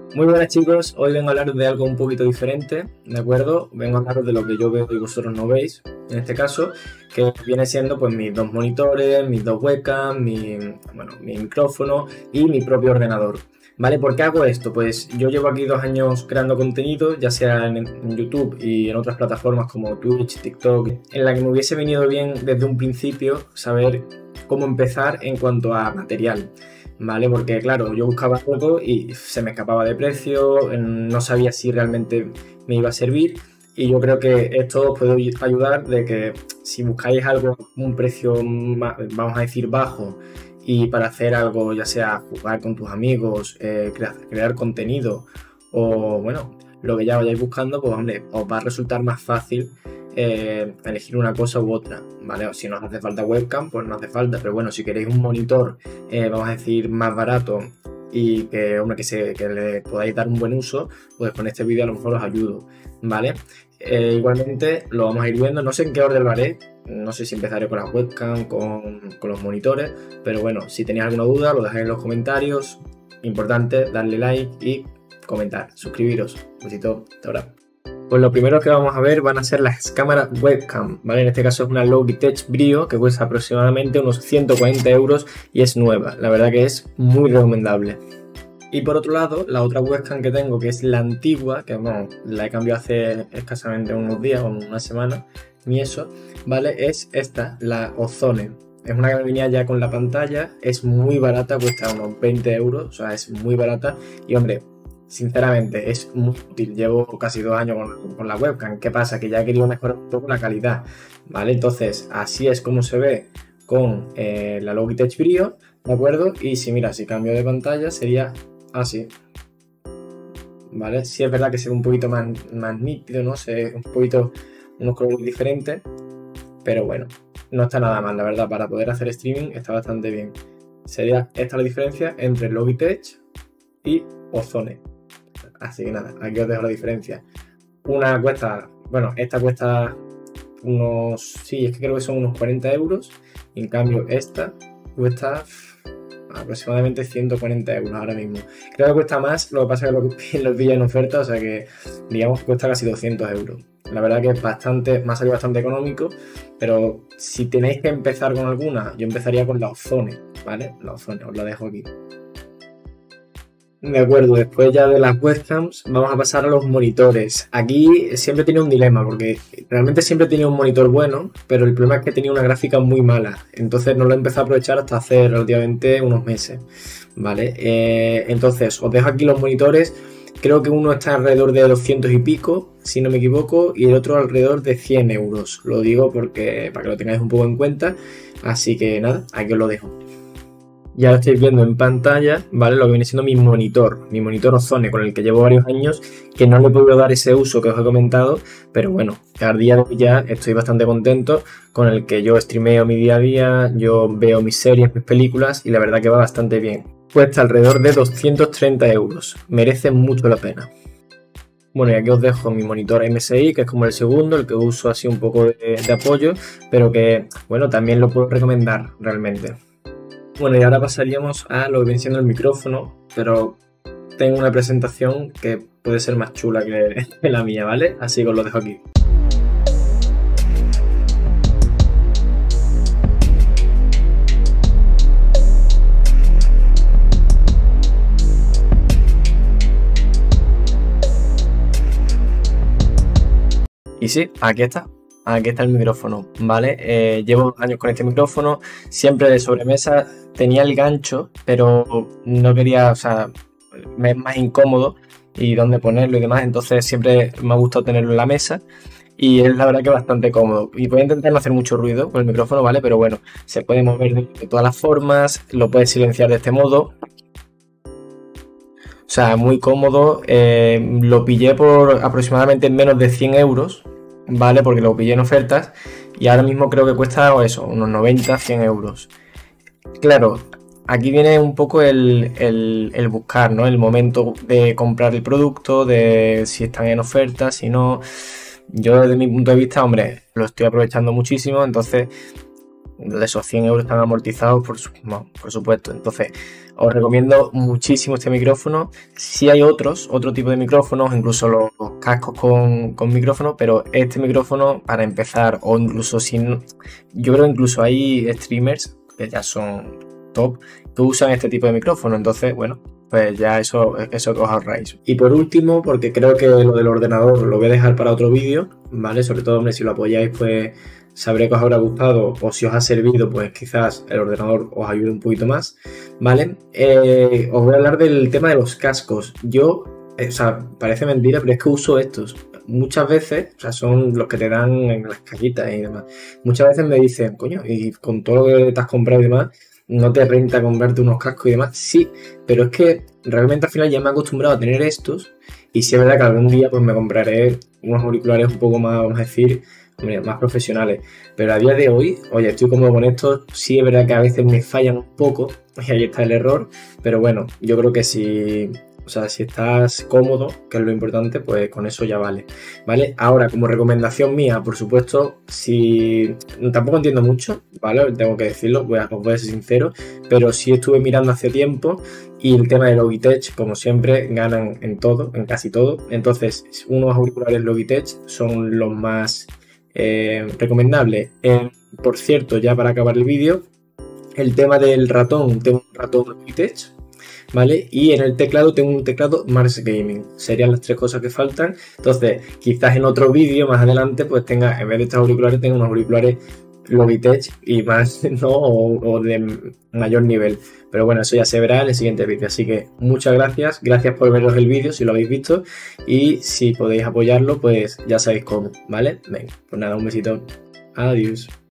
Muy buenas chicos, hoy vengo a hablaros de algo un poquito diferente, ¿de acuerdo? Vengo a hablaros de lo que yo veo y vosotros no veis, en este caso, que viene siendo pues mis dos monitores, mis dos webcams, mi micrófono y mi propio ordenador. ¿Vale? ¿Por qué hago esto? Pues yo llevo aquí 2 años creando contenido, ya sea en YouTube y en otras plataformas como Twitch, TikTok, en la que me hubiese venido bien desde un principio saber cómo empezar en cuanto a material. ¿Vale? Porque claro, yo buscaba algo y se me escapaba de precio, no sabía si realmente me iba a servir y yo creo que esto os puede ayudar de que si buscáis algo a un precio, vamos a decir, bajo y para hacer algo, ya sea jugar con tus amigos, crear contenido o bueno, lo que ya vayáis buscando, pues hombre, os va a resultar más fácil elegir una cosa u otra, ¿vale? O si no os hace falta webcam, pues no hace falta, pero bueno, si queréis un monitor, vamos a decir, más barato y que le podáis dar un buen uso, pues con este vídeo a lo mejor os ayudo, ¿vale? Igualmente lo vamos a ir viendo, no sé en qué orden lo haré, no sé si empezaré con la webcam, con los monitores, pero bueno, si tenéis alguna duda lo dejáis en los comentarios, importante darle like y comentar, suscribiros, un besito, hasta ahora. Pues lo primero que vamos a ver van a ser las cámaras webcam, ¿vale? En este caso es una Logitech Brio que cuesta aproximadamente unos 140 euros y es nueva, la verdad que es muy recomendable. Y por otro lado, la otra webcam que tengo, que es la antigua, que bueno, la he cambiado hace escasamente unos días o una semana, ni eso, ¿vale? Es esta, la Ozone. Es una que venía ya con la pantalla, es muy barata, cuesta unos 20 euros, o sea, es muy barata y hombre, sinceramente es muy útil. Llevo casi 2 años con la webcam. ¿Qué pasa? Que ya he querido mejorar un poco la calidad, ¿vale? Entonces, así es como se ve con la Logitech Brio, ¿de acuerdo? Y si mira, si cambio de pantalla sería así, ¿vale? Sí es verdad que se ve un poquito más nítido, ¿no? Se ve un poquito unos colores diferentes, pero bueno, no está nada mal, la verdad. Para poder hacer streaming está bastante bien. Sería esta la diferencia entre Logitech y Ozone. Así que nada, aquí os dejo la diferencia. Una cuesta, bueno, esta cuesta unos, sí, es que creo que son unos 40 euros. Y en cambio esta cuesta aproximadamente 140 euros ahora mismo. Creo que cuesta más, lo que pasa es que los pillan en oferta, o sea que digamos que cuesta casi 200 euros. La verdad que es bastante, me ha salido bastante económico, pero si tenéis que empezar con alguna, yo empezaría con la Ozone, ¿vale? La Ozone, os la dejo aquí. De acuerdo, después ya de las webcams vamos a pasar a los monitores. Aquí siempre tiene un dilema porque realmente siempre he tenido un monitor bueno, pero el problema es que tenía una gráfica muy mala, entonces no lo he empezado a aprovechar hasta hace relativamente unos meses, ¿vale? Entonces os dejo aquí los monitores, creo que uno está alrededor de 200 y pico, si no me equivoco, y el otro alrededor de 100 euros. Lo digo porque para que lo tengáis un poco en cuenta, así que nada, aquí os lo dejo. Ya lo estáis viendo en pantalla, ¿vale? Lo que viene siendo mi monitor Ozone, con el que llevo varios años, que no le he podido dar ese uso que os he comentado, pero bueno, al día de hoy ya estoy bastante contento con el que yo streameo mi día a día, yo veo mis series, mis películas y la verdad que va bastante bien. Cuesta alrededor de 230 euros, merece mucho la pena. Bueno, y aquí os dejo mi monitor MSI, que es como el segundo, el que uso así un poco de apoyo, pero que, bueno, también lo puedo recomendar realmente. Bueno, y ahora pasaríamos a lo que viene siendo el micrófono, pero tengo una presentación que puede ser más chula que la mía, ¿vale? Así que os lo dejo aquí. Y sí, aquí está. Aquí está el micrófono, ¿vale? Llevo años con este micrófono, siempre de sobremesa. Tenía el gancho, pero no quería, o sea, me es más incómodo y dónde ponerlo y demás, entonces siempre me ha gustado tenerlo en la mesa y es la verdad que bastante cómodo. Y voy a intentar no hacer mucho ruido con el micrófono, ¿vale? Pero bueno, se puede mover de todas las formas, lo puedes silenciar de este modo. O sea, muy cómodo. Lo pillé por aproximadamente menos de 100 euros. ¿Vale? Porque lo pillé en ofertas y ahora mismo creo que cuesta eso, unos 90, 100 euros. Claro, aquí viene un poco el buscar, ¿no? El momento de comprar el producto, de si están en oferta, si no. Yo desde mi punto de vista, hombre, lo estoy aprovechando muchísimo, entonces esos 100 euros están amortizados, por supuesto. Entonces, os recomiendo muchísimo este micrófono. Sí hay otro tipo de micrófonos, incluso los cascos con micrófono, pero este micrófono para empezar, o incluso yo creo que incluso hay streamers que ya son top, que usan este tipo de micrófono. Entonces, bueno, pues ya eso os ahorráis. Y por último, porque creo que lo del ordenador lo voy a dejar para otro vídeo, ¿vale? Sobre todo, hombre, si lo apoyáis, pues sabré que os habrá gustado, o si os ha servido, pues quizás el ordenador os ayude un poquito más, ¿vale? Os voy a hablar del tema de los cascos. Yo, o sea, parece mentira, pero es que uso estos. Muchas veces, o sea, son los que te dan en las cajitas y demás. Muchas veces me dicen, coño, y con todo lo que te has comprado y demás, ¿no te renta comprarte unos cascos y demás? Sí, pero es que realmente al final ya me he acostumbrado a tener estos, y sí es verdad que algún día pues me compraré unos auriculares un poco más, vamos a decir, más profesionales. Pero a día de hoy, oye, estoy cómodo con estos. Sí es verdad que a veces me fallan un poco, y ahí está el error, pero bueno, yo creo que si estás cómodo, que es lo importante, pues con eso ya vale, ¿vale? Ahora, como recomendación mía, por supuesto, si tampoco entiendo mucho, ¿vale? Tengo que decirlo, os voy a ser sincero, pero sí estuve mirando hace tiempo, y el tema de Logitech, como siempre, ganan en todo, en casi todo. Entonces, unos auriculares Logitech son los más recomendables. Por cierto, ya para acabar el vídeo, el tema del ratón, tengo un ratón Logitech, ¿vale? Y en el teclado tengo un teclado Mars Gaming. Serían las tres cosas que faltan. Entonces, quizás en otro vídeo más adelante, pues tenga, en vez de estos auriculares, tenga unos auriculares Logitech y más, ¿no? O de mayor nivel. Pero bueno, eso ya se verá en el siguiente vídeo. Así que muchas gracias. Gracias por veros el vídeo si lo habéis visto. Y si podéis apoyarlo, pues ya sabéis cómo, ¿vale? Venga, pues nada, un besito. Adiós.